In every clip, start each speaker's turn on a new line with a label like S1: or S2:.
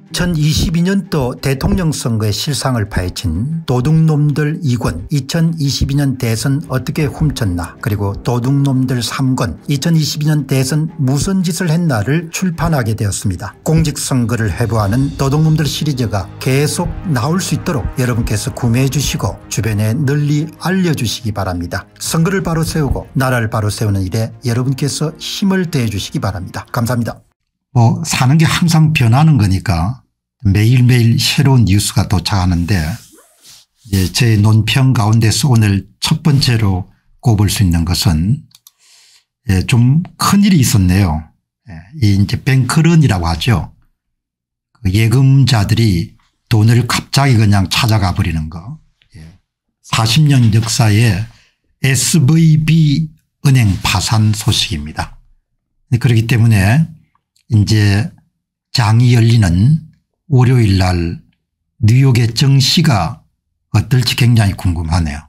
S1: 2022년도 대통령 선거의 실상을 파헤친 도둑놈들 2권 2022년 대선 어떻게 훔쳤나 그리고 도둑놈들 3권 2022년 대선 무슨 짓을 했나를 출판하게 되었습니다. 공직선거를 회부하는 도둑놈들 시리즈가 계속 나올 수 있도록 여러분께서 구매해 주시고 주변에 널리 알려주시기 바랍니다. 선거를 바로 세우고 나라를 바로 세우는 일에 여러분께서 힘을 더해 주시기 바랍니다. 감사합니다. 사는 게 항상 변하는 거니까 매일매일 새로운 뉴스가 도착하는데 제 논평 가운데서 오늘 첫 번째로 꼽을 수 있는 것은 좀 큰일이 있었네요. 이 이제 뱅크런이라고 하죠. 예금자들이 돈을 갑자기 그냥 찾아가 버리는 거. 40년 역사의 SVB 은행 파산 소식입니다. 그렇기 때문에 이제 장이 열리는 월요일 날 뉴욕의 정시가 어떨지 굉장히 궁금하네요.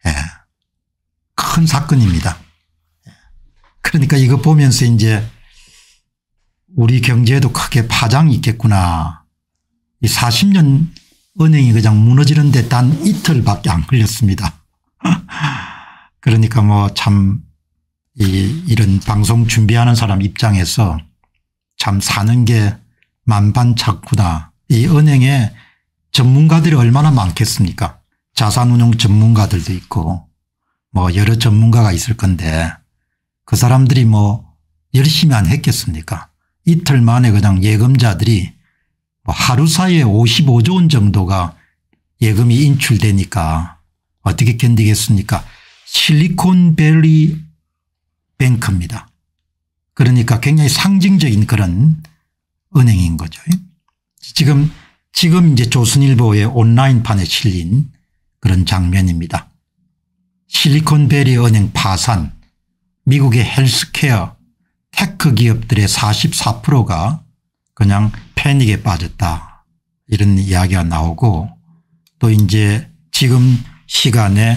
S1: 큰 사건입니다. 그러니까 이거 보면서 이제 우리 경제에도 크게 파장이 있겠구나. 이 40년 은행이 그냥 무너지는데 단 이틀밖에 안 걸렸습니다. 그러니까 참 이런 방송 준비하는 사람 입장에서 참 사는 게 만반찮구나. 이 은행에 전문가들이 얼마나 많겠습니까? 자산운용 전문가들도 있고 여러 전문가가 있을 건데 그 사람들이 열심히 안 했겠습니까? 이틀 만에 그냥 예금자들이 하루 사이에 55조 원 정도가 예금이 인출되니까 어떻게 견디겠습니까? 실리콘밸리 뱅크입니다. 그러니까 굉장히 상징적인 그런 은행인 거죠. 지금 이제 조선일보의 온라인판에 실린 그런 장면입니다. 실리콘밸리 은행 파산, 미국의 헬스케어 테크 기업들의 44%가 그냥 패닉에 빠졌다. 이런 이야기가 나오고 또 이제 지금 시간에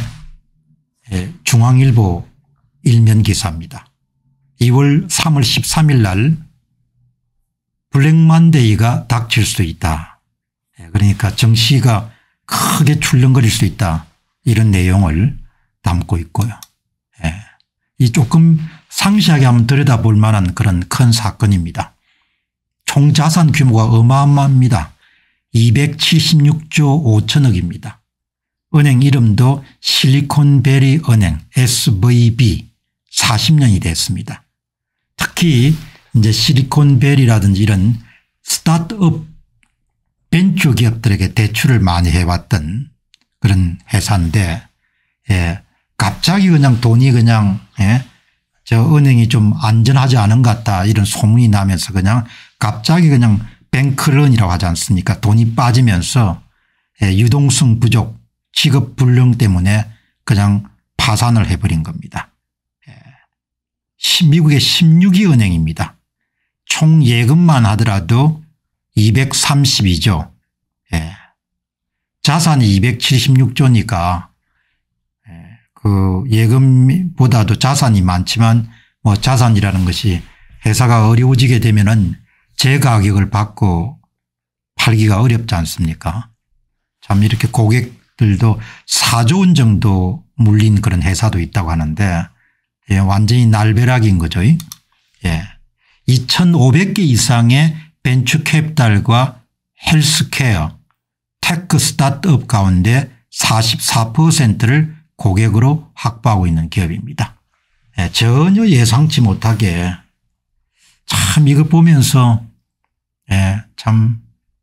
S1: 중앙일보 일면 기사입니다. 3월 13일 날 블랙만데이가 닥칠 수도 있다. 그러니까 정시가 크게 출렁거릴 수 있다. 이런 내용을 담고 있고요. 이 조금 상세하게 한번 들여다볼 만한 그런 큰 사건입니다. 총 자산 규모가 어마어마합니다. 276조 5천억입니다. 은행 이름도 실리콘밸리 은행 SVB 40년이 됐습니다. 특히 이제 실리콘밸리라든지 이런 스타트업 벤처 기업들에게 대출을 많이 해왔던 그런 회사인데 갑자기 그냥 돈이 그냥 저 은행이 좀 안전하지 않은 것 같다 이런 소문이 나면서 그냥 갑자기 그냥 뱅크런이라고 하지 않습니까? 돈이 빠지면서 유동성 부족 직업 불능 때문에 그냥 파산을 해버린 겁니다. 미국의 16위 은행입니다. 총 예금만 하더라도 232조 자산이 276조니까 그 예금보다도 자산이 많지만 자산이라는 것이 회사가 어려워지게 되면은 재가격을 받고 팔기가 어렵지 않습니까? 참 이렇게 고객들도 4조 원 정도 물린 그런 회사도 있다고 하는데 완전히 날벼락인 거죠. 2,500개 이상의 벤처 캐피탈과 헬스케어, 테크 스타트업 가운데 44%를 고객으로 확보하고 있는 기업입니다. 전혀 예상치 못하게 참 이거 보면서 참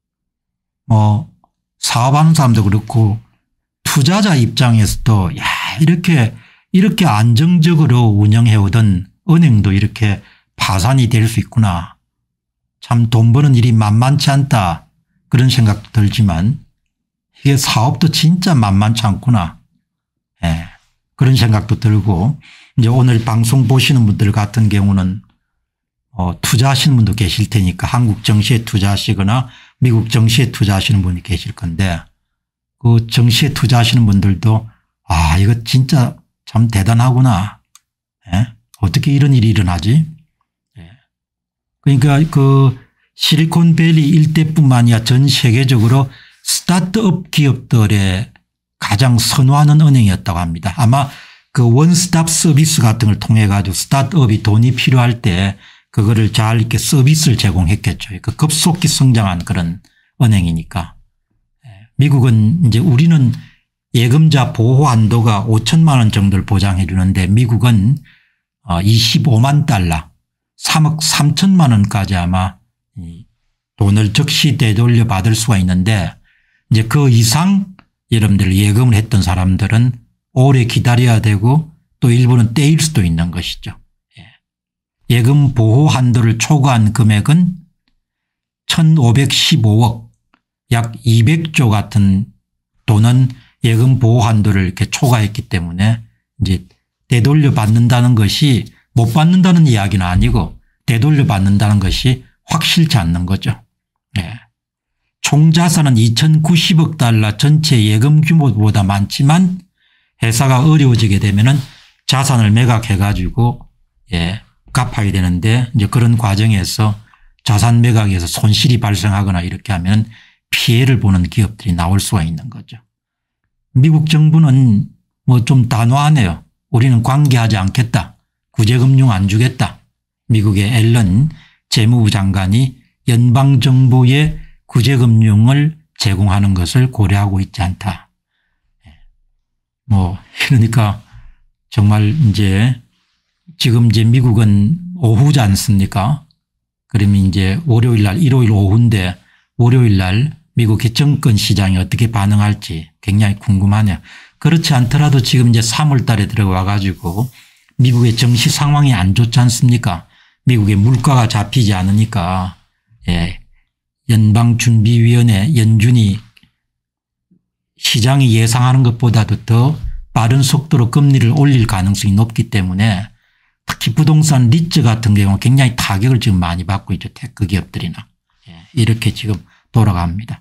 S1: 사업하는 사람도 그렇고 투자자 입장에서도 이렇게 안정적으로 운영해오던 은행도 이렇게 파산이 될 수 있구나. 참 돈 버는 일이 만만치 않다. 그런 생각도 들지만 이게 사업도 진짜 만만치 않구나. 그런 생각도 들고 이제 오늘 방송 보시는 분들 같은 경우는 투자하시는 분도 계실 테니까 한국 정시에 투자하시거나 미국 정시에 투자하시는 분이 계실 건데 그 정시에 투자하시는 분들도 이거 진짜 참 대단하구나. 어떻게 이런 일이 일어나지? 그러니까 실리콘밸리 일대뿐만 아니라 전 세계적으로 스타트업 기업들의 가장 선호하는 은행이었다고 합니다. 아마 그 원스톱 서비스 같은 걸 통해 가지고 스타트업이 돈이 필요할 때 그거를 잘 이렇게 서비스를 제공했겠죠. 그 급속히 성장한 그런 은행이니까. 미국은 이제 우리는 예금자 보호 한도가 5천만 원 정도를 보장해 주는데 미국은 25만 달러 3억 3천만 원까지 아마 돈을 즉시 되돌려 받을 수가 있는데 이제 그 이상 여러분들 예금을 했던 사람들은 오래 기다려야 되고 또 일부는 떼일 수도 있는 것이죠. 예금 보호 한도를 초과한 금액은 1515억 약 200조 같은 돈은 예금 보호 한도를 이렇게 초과했기 때문에 이제 되돌려 받는다는 것이 못 받는다는 이야기는 아니고 되돌려 받는다는 것이 확실치 않는 거죠. 총 자산은 2090억 달러 전체 예금 규모보다 많지만 회사가 어려워지게 되면은 자산을 매각해 가지고 갚아야 되는데 이제 그런 과정에서 자산 매각에서 손실이 발생하거나 이렇게 하면 피해를 보는 기업들이 나올 수가 있는 거죠. 미국 정부는 뭐 좀 단호하네요. 우리는 관계하지 않겠다. 구제금융 안 주겠다. 미국의 앨런 재무부 장관이 연방정부에 구제금융을 제공하는 것을 고려하고 있지 않다. 뭐 그러니까 정말 이제 지금 이제 미국은 오후지 않습니까? 그러면 이제 월요일 날 일요일 오후인데 월요일 날 미국의 정권 시장이 어떻게 반응할지 굉장히 궁금하네요. 그렇지 않더라도 지금 이제 3월 달에 들어와 가지고 미국의 정시 상황이 안 좋지 않습니까? 미국의 물가가 잡히지 않으니까 연방준비위원회 연준이 시장이 예상하는 것보다도 더 빠른 속도로 금리를 올릴 가능성이 높기 때문에 특히 부동산 리츠 같은 경우 굉장히 타격을 지금 많이 받고 있죠. 테크 기업들이나. 이렇게 지금 돌아갑니다.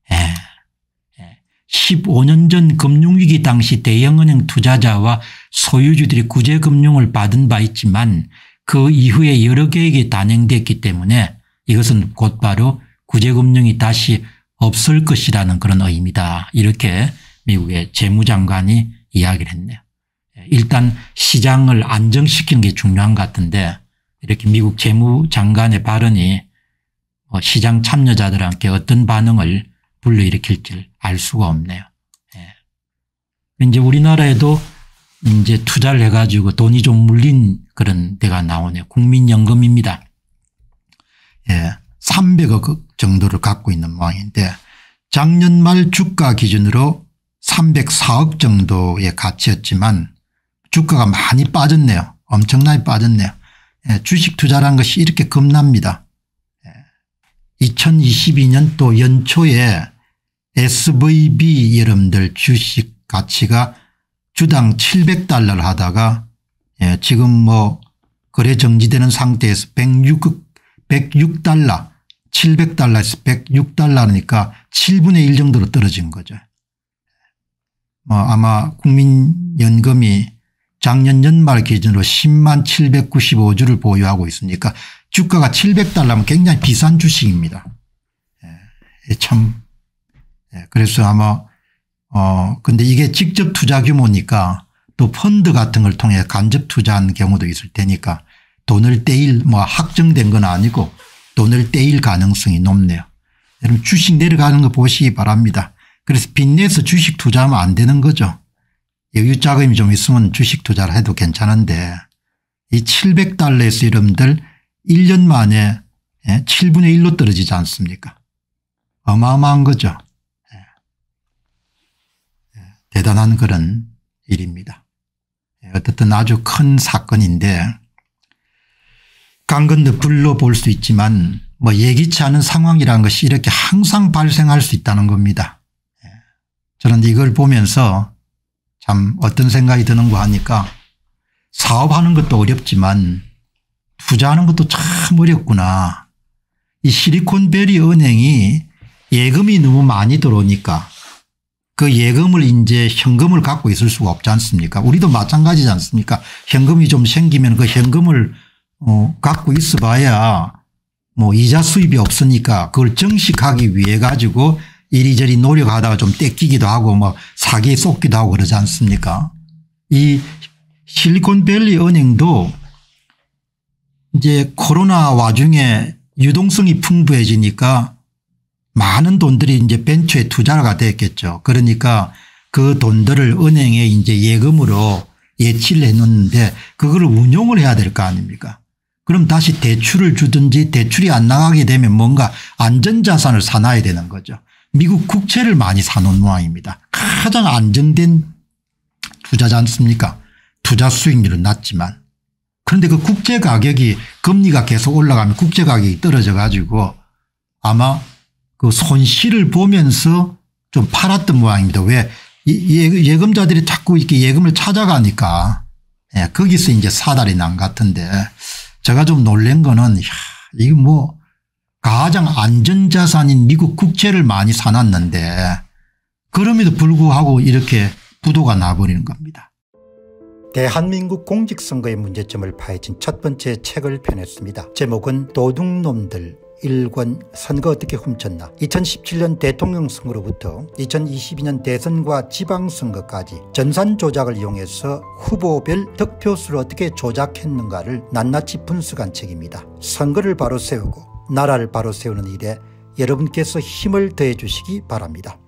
S1: 15년 전 금융위기 당시 대형은행 투자자와 소유주들이 구제금융을 받은 바 있지만 그 이후에 여러 개에게 단행됐기 때문에 이것은 곧바로 구제금융이 다시 없을 것이라는 그런 의미다. 이렇게 미국의 재무장관이 이야기를 했네요. 일단 시장을 안정시키는 게 중요한 것 같은데 이렇게 미국 재무장관의 발언이 시장 참여자들한테 어떤 반응을 불러일으킬지 알 수가 없네요. 이제 우리나라에도 이제 투자를 해가지고 돈이 좀 물린 그런 데가 나오네요. 국민연금입니다. 300억 정도를 갖고 있는 모양인데 작년 말 주가 기준으로 304억 정도의 가치였지만 주가가 많이 빠졌네요. 엄청나게 빠졌네요. 주식 투자라는 것이 이렇게 겁납니다. 2022년 또 연초에 SVB 여러분들 주식 가치가 주당 700달러를 하다가 지금 뭐 거래 정지되는 상태에서 106달러 700달러에서 106달러니까 7분의 1 정도로 떨어진 거죠. 뭐 아마 국민연금이 작년 연말 기준으로 10만 795주를 보유하고 있으니까 주가가 700달러면 굉장히 비싼 주식입니다. 참 그래서 아마 근데 이게 직접 투자 규모니까 또 펀드 같은 걸 통해 간접 투자한 경우도 있을 테니까 돈을 떼일 뭐 확정된 건 아니고 돈을 떼일 가능성이 높네요. 여러분 주식 내려가는 거 보시기 바랍니다. 그래서 빚내서 주식 투자하면 안 되는 거죠. 여유 자금이 좀 있으면 주식 투자를 해도 괜찮은데 이 700달러에서 여러분들 1년 만에 7분의 1로 떨어지지 않습니까? 어마어마한 거죠. 대단한 그런 일입니다. 어쨌든 아주 큰 사건인데 강 건너 불러볼 수 있지만 뭐 예기치 않은 상황이라는 것이 이렇게 항상 발생할 수 있다는 겁니다. 저는 이걸 보면서 참 어떤 생각이 드는가 하니까 사업하는 것도 어렵지만 투자하는 것도 참 어렵구나. 이 실리콘밸리 은행이 예금이 너무 많이 들어오니까 그 예금을 이제 현금을 갖고 있을 수가 없지 않습니까? 우리도 마찬가지지 않습니까? 현금이 좀 생기면 그 현금을 갖고 있어 봐야 뭐 이자 수입이 없으니까 그걸 정식하기 위해 가지고 이리저리 노력하다가 좀 떼끼기도 하고 뭐 사기에 쏟기도 하고 그러지 않습니까? 이 실리콘밸리 은행도 이제 코로나 와중에 유동성이 풍부해지니까 많은 돈들이 이제 벤처에 투자가 됐겠죠. 그러니까 그 돈들을 은행에 이제 예금으로 예치를 해 놓는데 그거를 운용을 해야 될 거 아닙니까? 그럼 다시 대출을 주든지 대출이 안 나가게 되면 뭔가 안전자산을 사놔야 되는 거죠. 미국 국채를 많이 사놓은 모양입니다. 가장 안정된 투자지 않습니까? 투자 수익률은 낮지만. 그런데 그 국채 가격이 금리가 계속 올라가면 국채 가격이 떨어져 가지고 아마 그 손실을 보면서 좀 팔았던 모양입니다. 왜 예금자들이 자꾸 이렇게 예금을 찾아가니까 거기서 이제 사달이 난 것 같은데 제가 좀 놀란 거는 이거 뭐 가장 안전자산인 미국 국채를 많이 사놨는데 그럼에도 불구하고 이렇게 부도가 나버리는 겁니다. 대한민국 공직선거의 문제점을 파헤친 첫 번째 책을 펴냈습니다. 제목은 도둑놈들 1권 선거 어떻게 훔쳤나. 2017년 대통령 선거로부터 2022년 대선과 지방선거까지 전산 조작을 이용해서 후보별 득표수를 어떻게 조작했는가를 낱낱이 분석한 책입니다. 선거를 바로 세우고 나라를 바로 세우는 일에 여러분께서 힘을 더해 주시기 바랍니다.